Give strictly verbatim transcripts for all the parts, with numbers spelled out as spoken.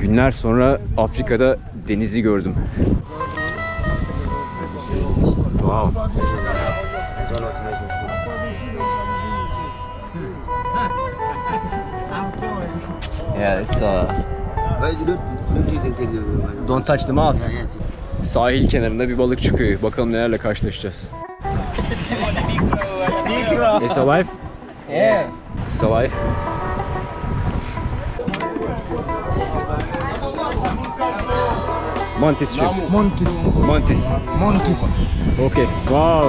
Günler sonra Afrika'da denizi gördüm. Wow. Yeah, it's uh. Don't touch the mouth. Sahil kenarında bir balıkçı köyü. Bakalım nelerle karşılaşacağız. It's alive? Yeah. It's alive. Mantis şu. Monkeys. Mantis. Monkeys. Okay. Wow.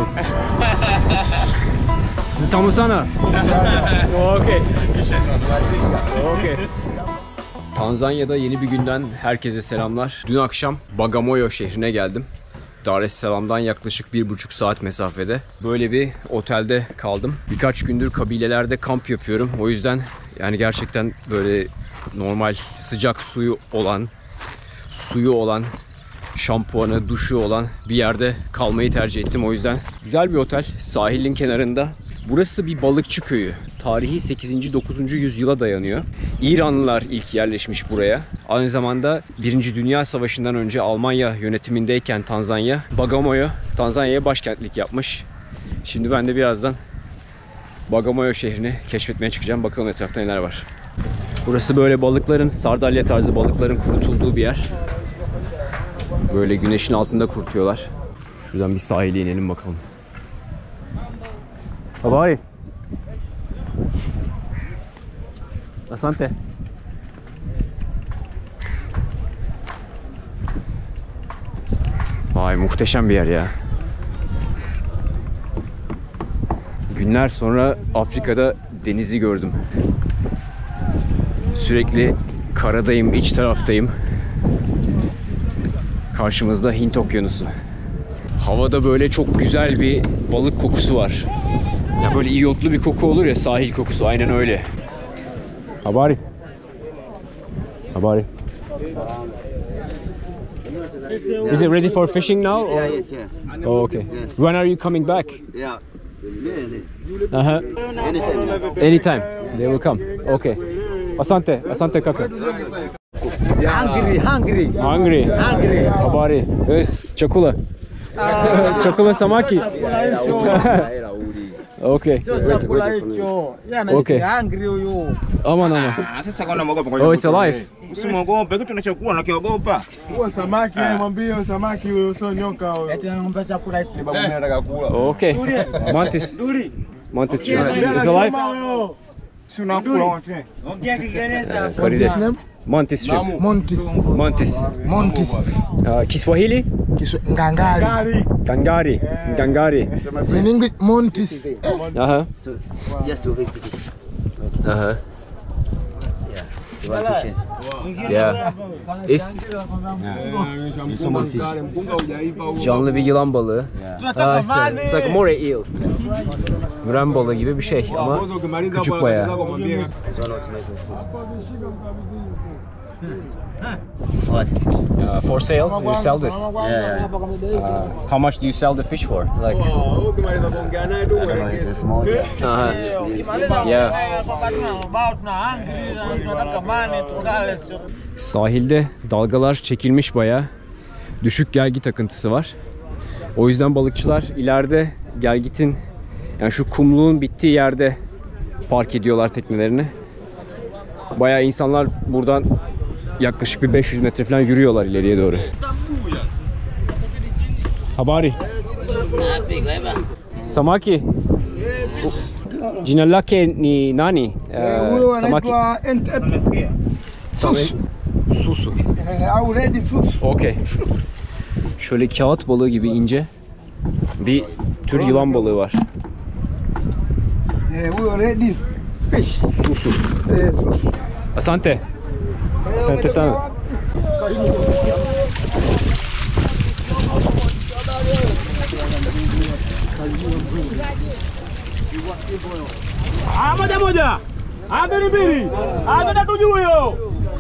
Tamusana. Okay. Okay. Tanzanya'da yeni bir günden herkese selamlar. Dün akşam Bagamoyo şehrine geldim. Dar es Salaam'dan yaklaşık bir buçuk saat mesafede. Böyle bir otelde kaldım. Birkaç gündür kabilelerde kamp yapıyorum. O yüzden yani gerçekten böyle normal sıcak suyu olan, suyu olan, şampuanı, duşu olan bir yerde kalmayı tercih ettim. O yüzden güzel bir otel. Sahilin kenarında. Burası bir balıkçı köyü. Tarihi sekizinci dokuzuncu yüzyıla dayanıyor. İranlılar ilk yerleşmiş buraya. Aynı zamanda Birinci Dünya Savaşı'ndan önce Almanya yönetimindeyken Tanzanya, Bagamoyo Tanzanya'ya başkentlik yapmış. Şimdi ben de birazdan Bagamoyo şehrini keşfetmeye çıkacağım. Bakalım etrafta neler var. Burası böyle balıkların, sardalya tarzı balıkların kurutulduğu bir yer. Böyle güneşin altında kurutuyorlar. Şuradan bir sahile inelim bakalım. Habari. Asante. Vay, muhteşem bir yer ya. Günler sonra Afrika'da denizi gördüm. Sürekli karadayım, iç taraftayım. Karşımızda Hint Okyanusu. Havada böyle çok güzel bir balık kokusu var. Ya böyle iyotlu bir koku olur ya, sahil kokusu, aynen öyle. Habari. Habari. Is it ready for fishing now? Or? Yeah, yes, yes. Oh, okay. Yes. When are you coming back? Yeah. Uh-huh. Anytime. Anytime. They will come. Okay. Asante. Asante kaka. Hungry, hungry. Hungry. Hungry. Habari. Yes. Chakula. Chakula samaki. Okay. Okay. Hungry huyu. Aman aman. Sasa kwa namogopa. Oh, it's alive. Usimwogope, kitu tunachokuwa nakiogopa. Huo samaki, mwambie huyo samaki huyo sio nyoka huyo. Eti anampa chakula hichi. Babu anataka kula. Okay. Mantis. Mantis. Is alive? Si unakula wote. Ongea Kiingereza. Karides. Mantis shrimp. Monkeys. Mantis. Monkeys. Uh, Kiswahili? Kiswa ngangari. Gangari. Gangari. In English, monkeys. Uh-huh. So, just to big pieces. Uh-huh. Yeah. The one fishes. Yeah. Is Someone fish. canlı bir yılan balığı. Uh, it's, a, it's like a moray eel. Müren balığı gibi bir şey ama küçük bayağı. This one was my first. What? Uh, for sale? You sell this? Yeah, yeah. Uh, how much do you sell the fish for? Like, I don't know, it was more. uh-huh. Yeah. Sahilde dalgalar çekilmiş bayağı. Düşük gelgit akıntısı var. O yüzden balıkçılar ileride gelgitin, yani şu kumluğun bittiği yerde park ediyorlar teknelerini. Bayağı insanlar buradan yaklaşık bir beş yüz metre falan yürüyorlar ileriye doğru. Habari. Samaki. Jina lake ni nani? Uh, samaki. Susu. Susu. Au ready susu. Okay. Şöyle kağıt balığı gibi ince bir tür yılan balığı var. Eh, we ready fish. Susu. Eh, susu. Asante. Asante sana. Ah, moja moja. Ah, mbili mbili. Ah, kwenda tu juu huyo.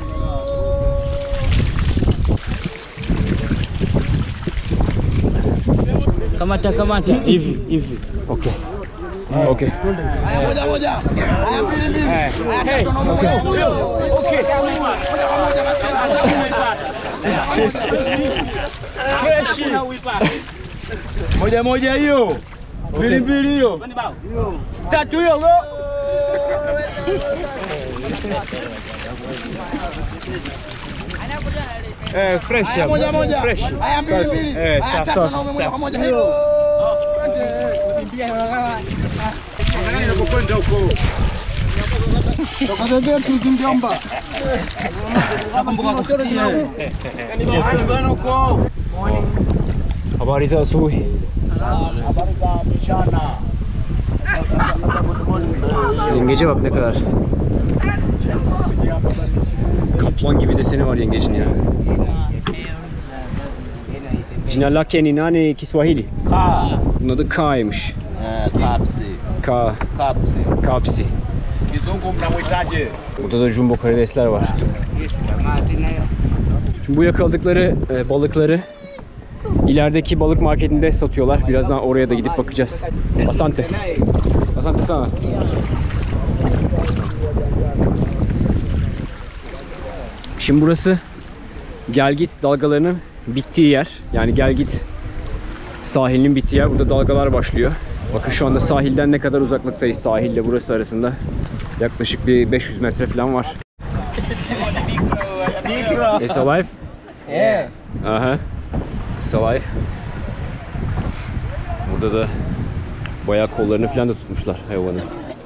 Kamata kamata hivi hivi. Okay. Okay. Moja moja. Hey. Okay. Okay. Moja moja hiyo. Mbili mbili hiyo. Tatu hiyo. Eh, fresh. Moja moja. Fresh. Haya mbili mbili. Eh, Haya sawa, tatu na sawa. moja kwa moja hiyo. Toka zetu zingiomba. Habari za asubuhi. Habari za mchana. Yengece bak ne kadar. Kaplan gibi deseni var yengecin ya. Jina lake ni nani Kiswahili? Ka. Bunun adı K'ymış. Eh, kapsi. K. Kapsi. Kapsi. Kizungu mnamhitaji? Burada da jumbo karidesler var. Şimdi bu yakaladıkları e, balıkları ilerideki balık marketinde satıyorlar. Birazdan oraya da gidip bakacağız. Asante. Asante sana. Şimdi burası Gelgit dalgalarının bittiği yer. Yani Gelgit sahilinin bittiği yer. Burada dalgalar başlıyor. Bakın şu anda sahilden ne kadar uzaklıktayız. Sahille burası arasında yaklaşık bir beş yüz metre falan var. It's alive? Yeah. Aha. It's alive. Burada da bayağı kollarını falan da tutmuşlar hayvanın.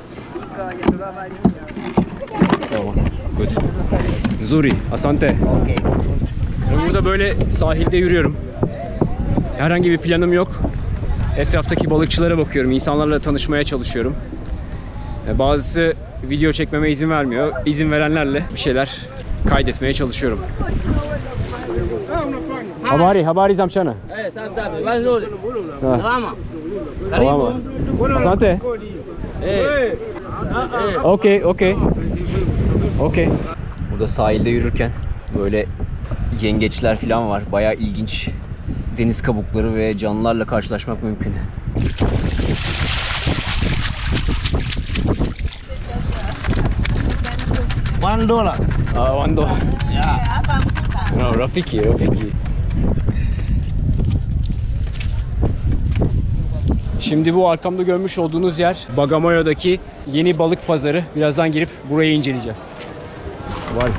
Tamam. Good. Zuri, asante. Okay. Burada böyle sahilde yürüyorum. Herhangi bir planım yok. Etraftaki balıkçılara bakıyorum. İnsanlarla tanışmaya çalışıyorum. Bazısı video çekmeme izin vermiyor. İzin verenlerle bir şeyler kaydetmeye çalışıyorum. Habari, habari za mchana. Eh, safi safi. Nzuri. Salama. Salama. Asante. Eh. Okey, okey. Okey. Burada sahilde yürürken böyle yengeçler falan var. Bayağı ilginç deniz kabukları ve canlılarla karşılaşmak mümkün. One dollar. Aa, Vando. Yeah. No, Rafiki, Rafiki. Şimdi bu arkamda görmüş olduğunuz yer Bagamoyo'daki yeni balık pazarı. Birazdan girip burayı inceleyeceğiz. Var.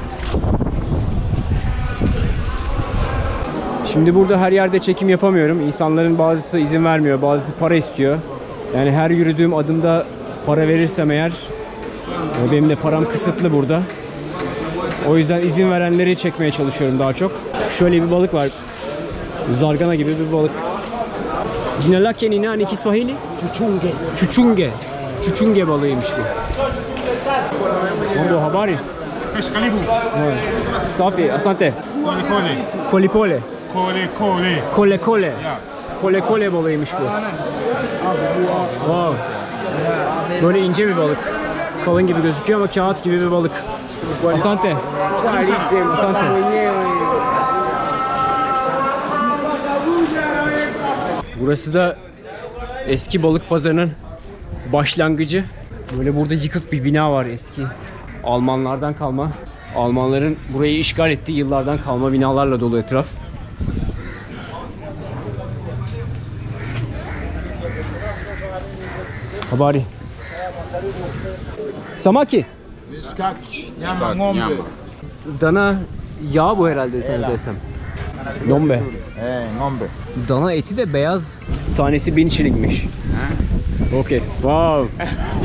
Şimdi burada her yerde çekim yapamıyorum. İnsanların bazısı izin vermiyor, bazısı para istiyor. Yani her yürüdüğüm adımda para verirsem eğer, benim de param kısıtlı burada. O yüzden izin verenleri çekmeye çalışıyorum daha çok. Şöyle bir balık var. Zargana gibi bir balık. Jina lake ni nani Kiswahili? Chuchunge. Chuchunge. Chuchunge balığıymış bu. Mambo, habari? Fresh karibu. Evet. Safi, asante. Kole kole. Kolipole. Kole kole. Kole kole. Ya. Kole kole balığıymış bu. Wow. Böyle ince bir balık. Kalın gibi gözüküyor ama kağıt gibi bir balık. Asante. Asante. Burası da eski balık pazarının başlangıcı. Böyle burada yıkık bir bina var eski. Almanlardan kalma. Almanların burayı işgal ettiği yıllardan kalma binalarla dolu etraf. Habari. Samaki. Nyama ng'ombe. Dana yağ bu herhalde sana desem. Nombe. Eh, ng'ombe. Dana eti de beyaz. Tanesi bin şilingmiş. Okey. Wow.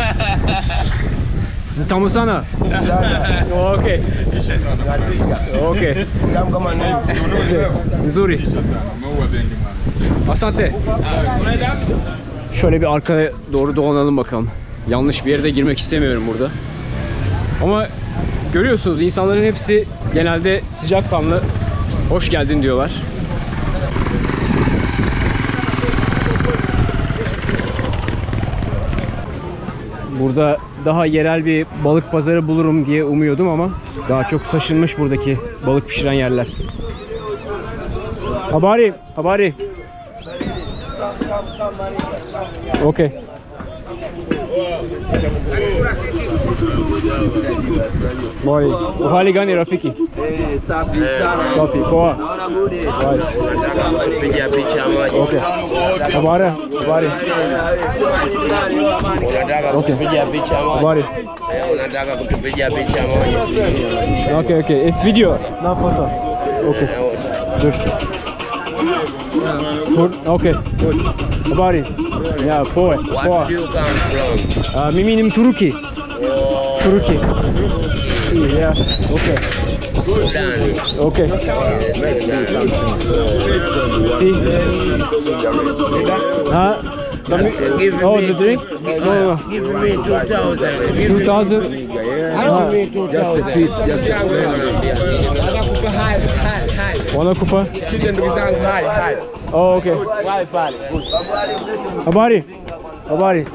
Tamu sana. Okey. Okey. Damu kama nini? Nzuri. Asante. Şöyle bir arkaya doğru dolanalım bakalım. Yanlış bir yere de girmek istemiyorum burada. Ama görüyorsunuz insanların hepsi genelde sıcakkanlı, hoş geldin diyorlar. Burada daha yerel bir balık pazarı bulurum diye umuyordum ama daha çok taşınmış buradaki balık pişiren yerler. Habari, habari. Okay. Boy, uhali gani rafiki? Eh, safi sana. Safi, poa. Naona good. Piga picha moja. Okay. Habari, habari. Unataka Okay. kupiga picha moja. Habari. Eh, unataka kutupiga picha moja. Okay, okay. It's video. Na foto. Okay. Dur. Good. Okay. Good. Habari. Ya, poa. What Poa. do you come from? Uh, mimi ni Mturuki. Oh, Turuki. Si, yeah. Okay. Sudan. Okay. Sudan. Si. Ah. Give Oh, me- the drink? No, no. Give me two thousand. two thousand. Ah, Just a piece, just a Anakupa hai hai hai. wanakupa. Kija ndugu zangu hai hai. Oh, okay. Wale pale. Habari. Habari.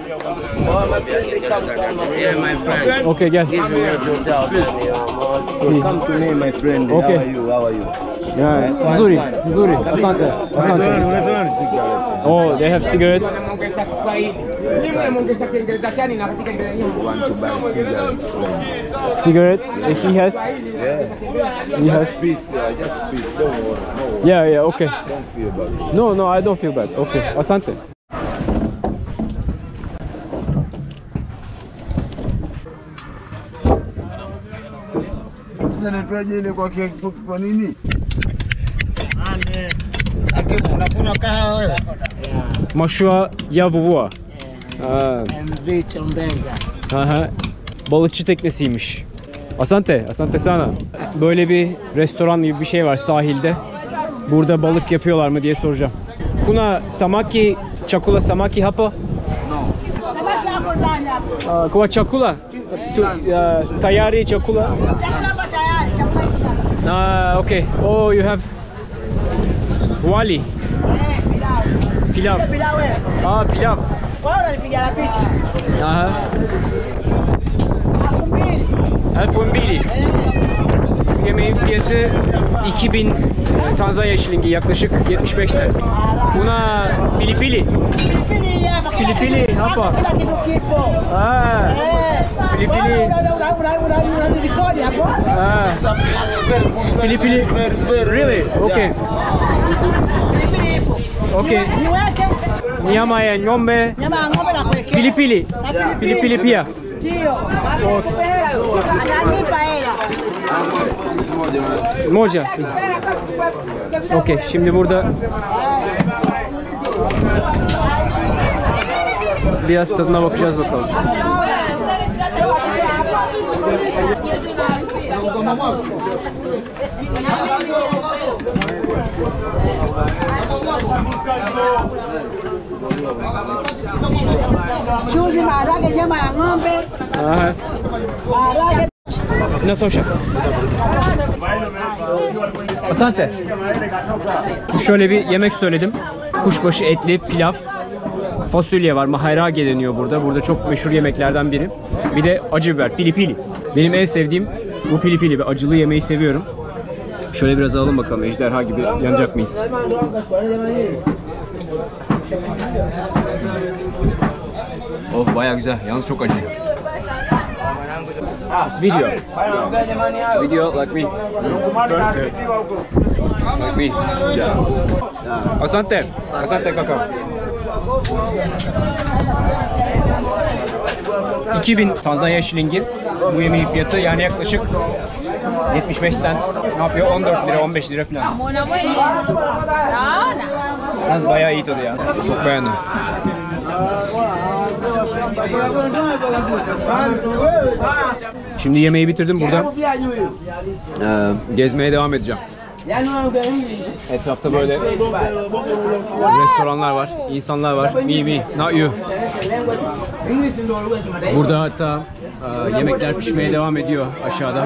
Yeah, my friend. Okay, gel. Give me two thousand. Si. Come to me, my friend. Okay. How are you? How are you? Yeah. Nzuri, nzuri. Asante. Asante. Oh, they have cigarettes. Want to buy cigarettes? Cigarettes. He has. Yeah. He has. Just peace, uh, just peace. Don't worry. No, Yeah, yeah. Okay. don't feel about it. No, no, I don't feel bad. Okay. Asante. Sasa nitwaje ile kwa kwa nini? Unakuna kahawa wewe? Mashua ya vuvua. Aa, M V Çombeza. aha. Balıkçı teknesiymiş. Asante, asante sana. Böyle bir restoran gibi bir şey var sahilde. Burada balık yapıyorlar mı diye soracağım. Kuna samaki, chakula samaki hapo? Samaki hapo ndani hapo. Aa, kwa chakula? Tu, ya, tayari chakula? Chakula hapa tayari, chakula hichi hapa. Aa, okay. Oh, you have wali, Eh, pilau. pilav. Ile pilau wewe. Aa, pilav. Wewe unanipiga la picha. Aha. Elfu mbili. Elfu mbili. Şu yemeğin fiyatı iki bin Tanzanya şilingi, yaklaşık yetmiş beş sent. Buna pilipili. Pilipili hapa. kila Pilipili kitu- hapa. Kila kitu kipo. Aa, Eh. Pilipili. Wewe una- una- una- una- una- unanikodi hapo. aa. Pilipili. Really? Okay. Pilipili ipo. Okay. Niwe- Niweke Nyama ya ng'ombe, nyama ya ng'ombe na kuwekea. pilipili. Na Pilipili pia. Ndio. Anakupa hela yo. Ananipa hela. Moja. Okay, şimdi burada biraz tadına bakacağız bakalım. Chuzi, maharage, nyama ya ng'ombe, Aha. maharage. Natosha. Asante. Şöyle bir yemek söyledim. Kuşbaşı etli pilav. Fasulye var. Maharage deniyor burada. Burada çok meşhur yemeklerden biri. Bir de acı biber. Pilipili. Benim en sevdiğim bu pilipili. Bir acılı yemeği seviyorum. Şöyle biraz alalım bakalım. Ejderha gibi yanacak mıyız? Oh, baya güzel. Yalnız çok acı. It's video. Video like me. Like me. Asante. Asante kaka. iki bin Tanzanya şilingi bu yemeğin fiyatı, yani yaklaşık yetmiş beş sent. Ne yapıyor? on dört lira, on beş lira falan. Yalnız bayağı iyi tadı ya. Çok beğendim. Şimdi yemeği bitirdim burada. Ee, gezmeye devam edeceğim. Etrafta böyle restoranlar var, insanlar var. Me, me, not you. Burada hatta e, yemekler pişmeye devam ediyor aşağıda.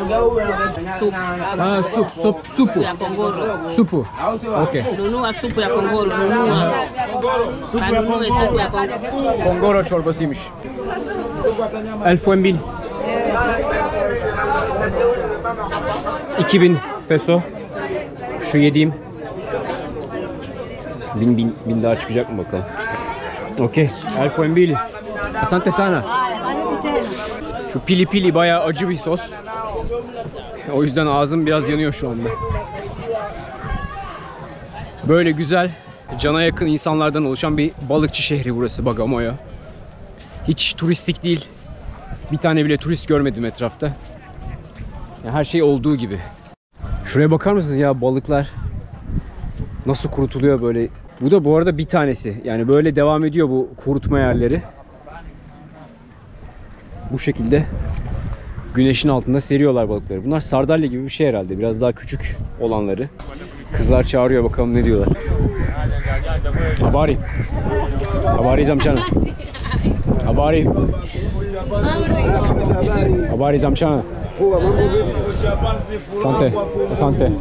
Ha, sup, sup, supu. Ya kongoro. Supu. Okay. Nunua supu ya kongoro. Nunua. Kanunue supu ya kongoro. Kongoro çorbasıymış. Elfu bin. iki bin peso. Şu yediğim. Bin, bin, bin daha çıkacak mı bakalım. Okey. Elfu bin. Asante sana. Şu pili pili bayağı acı bir sos. O yüzden ağzım biraz yanıyor şu anda. Böyle güzel, cana yakın insanlardan oluşan bir balıkçı şehri burası Bagamoyo. Hiç turistik değil. Bir tane bile turist görmedim etrafta. Yani her şey olduğu gibi. Şuraya bakar mısınız ya, balıklar nasıl kurutuluyor böyle. Bu da bu arada bir tanesi. Yani böyle devam ediyor bu kurutma yerleri. Bu şekilde güneşin altında seriyorlar balıkları. Bunlar sardalya gibi bir şey herhalde. Biraz daha küçük olanları. Kızlar çağırıyor, bakalım ne diyorlar. Habari. Habari zamchana. Habari. Habari zamchana. Asante. Asante.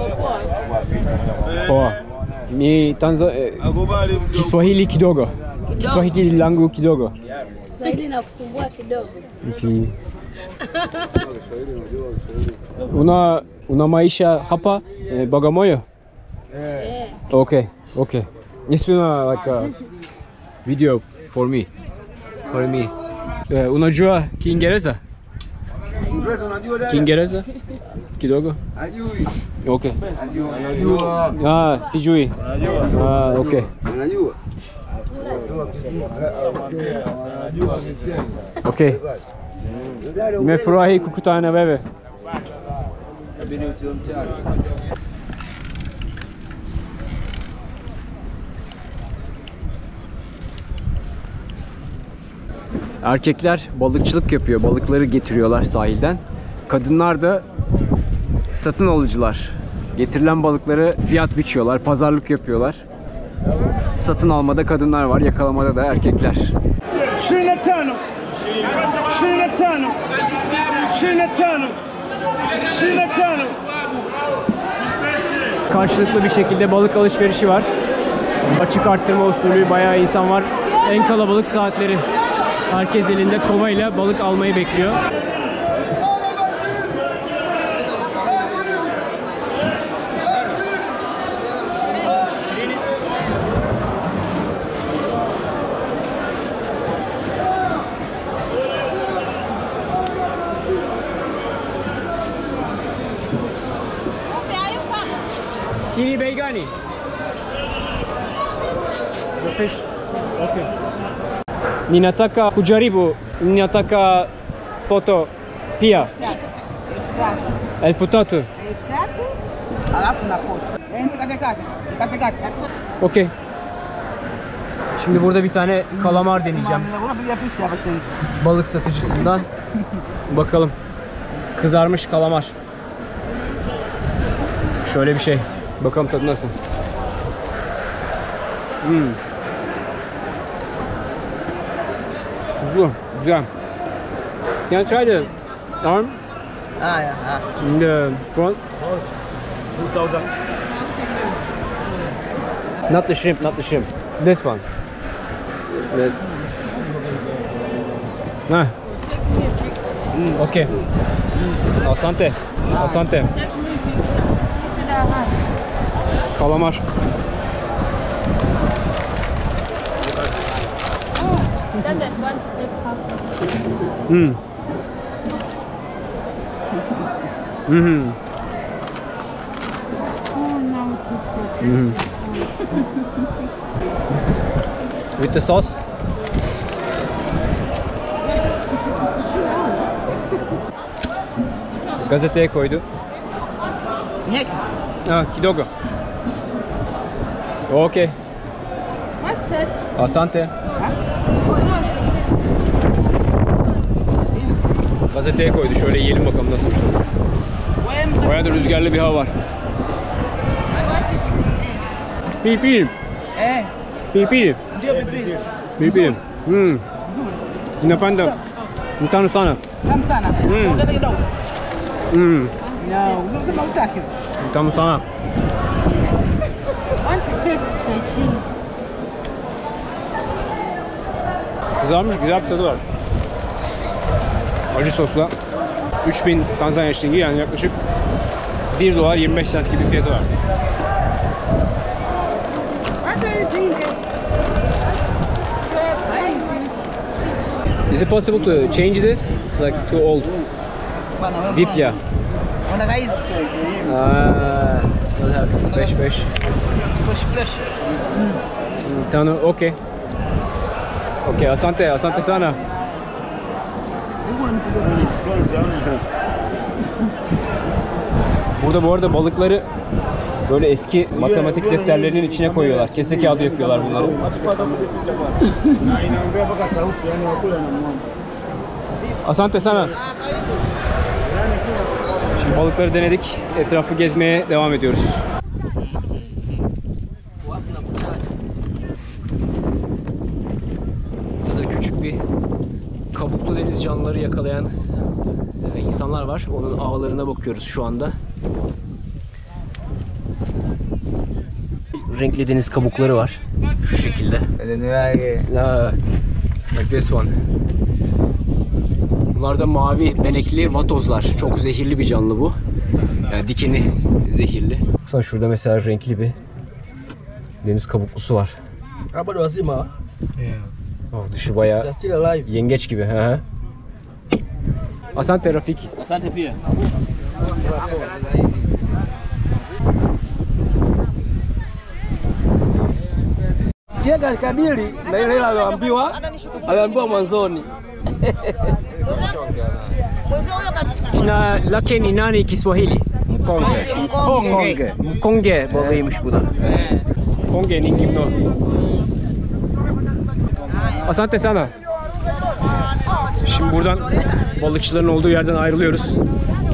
Poa. Ni Tanza eh, Kiswahili kidogo. Kiswahili langu kidogo. Swahili na kusumbua kidogo. Si. Una una maisha hapa eh, Bagamoyo? Eh. Okay, okay. It's una like a video for me. For me. Eh, unajua Kiingereza? Kiingereza? Kidogo? Okay. Ah, sijui. Ah, okay. Okay. Nimefurahi kukutana na wewe. Erkekler balıkçılık yapıyor. Balıkları getiriyorlar sahilden. Kadınlar da satın alıcılar. Getirilen balıkları fiyat biçiyorlar, pazarlık yapıyorlar. Satın almada kadınlar var, yakalamada da erkekler. Shinatano. Shinatano. Shinatano. Shinatano. Karşılıklı bir şekilde balık alışverişi var. Açık arttırma usulü, bayağı insan var. En kalabalık saatleri. Herkes elinde kovayla balık almayı bekliyor. Ini begani. The fish. Okay. Ninataka kujaribu, ninataka foto pia. Elfu tatu. Alafu na foto. Ende katikati. Katikati. Okay. Şimdi burada bir tane kalamar deneyeceğim. Unapiga picha hapa chini. Balık satıcısından. Bakalım. Kızarmış kalamar. Şöyle bir şey. Bakalım tadı nasıl. Hmm. Tuzlu. Güzel. Can I try the arm? Ah ya. Ah. In the front? Not the shrimp, not the shrimp. This one. The... Ah. Mm, okay. Asante. Asante. Kalamar. Hmm. Mhm. Mhm. With the sauce. Gazeteye koydu. Niye? Ah, kidogo. Okay. What's this? Asante. Gazeteye koydu. Şöyle yiyelim bakalım nasıl. Bayağı da rüzgarlı bir hava var. Pilipili. Eh, Pilipili. ndio pilipili. Pilipili. Hmm. Ninapenda. Mtamu sana. Tamu sana. Mm. Ongeza kidogo. Hmm. Ya, unasema utaki. Mtamu sana. Want to taste the chili. Kızarmış, güzel bir tadı var. Acı sosla. üç bin Tanzanya şilingi, yani yaklaşık bir dolar yirmi beş sent gibi fiyatı var. Is it possible to change this? It's like too old. Vipya. Ona guys, Ah, don't have beş beş. flash flash. Tano, okay. Okay, asante, asante sana. Burada bu arada balıkları böyle eski matematik defterlerinin içine koyuyorlar. Kese kağıdı yapıyorlar bunları. Asante sana. Şimdi balıkları denedik. Etrafı gezmeye devam ediyoruz. Burada da küçük bir kabuklu deniz canlıları yakalayan e, insanlar var. Onun ağlarına bakıyoruz şu anda. Renkli deniz kabukları var. Şu şekilde. La, like this one. Bunlar da mavi benekli vatozlar. Çok zehirli bir canlı bu. Yani dikeni zehirli. Baksana şurada mesela renkli bir deniz kabuklusu var. Hapa ndo wazima. Oh, dışı bayağı They're still alive. yengeç gibi. Hı hı. Asante Rafiki. Asante pia. Kia katika dili na ile ile aliambiwa aliambiwa mwanzoni. Jina lake ni nani Kiswahili? Mkonge. Mkonge. Mkonge balığıymış bu da. Mkonge ni kimno? Asante sana. Şimdi buradan balıkçıların olduğu yerden ayrılıyoruz.